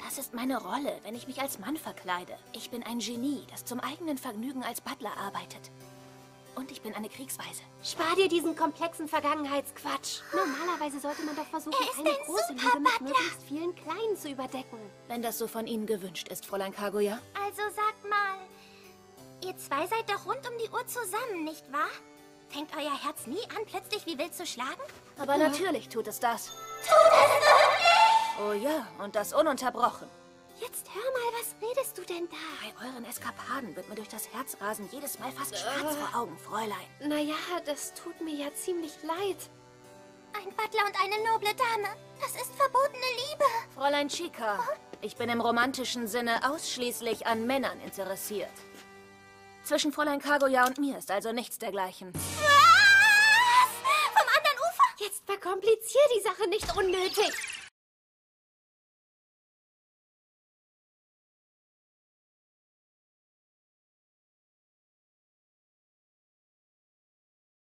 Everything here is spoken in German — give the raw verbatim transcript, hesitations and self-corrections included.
Das ist meine Rolle, wenn ich mich als Mann verkleide. Ich bin ein Genie, das zum eigenen Vergnügen als Butler arbeitet. Und ich bin eine Kriegsweise. Spar dir diesen komplexen Vergangenheitsquatsch. Normalerweise sollte man doch versuchen, Er ist eine ein große super Lüge mit Butler. möglichst vielen kleinen zu überdecken. Wenn das so von Ihnen gewünscht ist, Fräulein Kaguya. Also sagt mal, ihr zwei seid doch rund um die Uhr zusammen, nicht wahr? Fängt euer Herz nie an, plötzlich wie wild zu schlagen? Aber Ja. natürlich tut es das. Tut es wirklich? Oh ja, und das ununterbrochen. Jetzt hör mal, was redest du denn da? Bei euren Eskapaden wird mir durch das Herzrasen jedes Mal fast schwarz vor Augen, Fräulein. Naja, das tut mir ja ziemlich leid. Ein Butler und eine noble Dame. Das ist verbotene Liebe. Fräulein Chica, ich bin im romantischen Sinne ausschließlich an Männern interessiert. Zwischen Fräulein Kaguya und mir ist also nichts dergleichen. Was? Vom anderen Ufer? Jetzt verkomplizier die Sache nicht unnötig.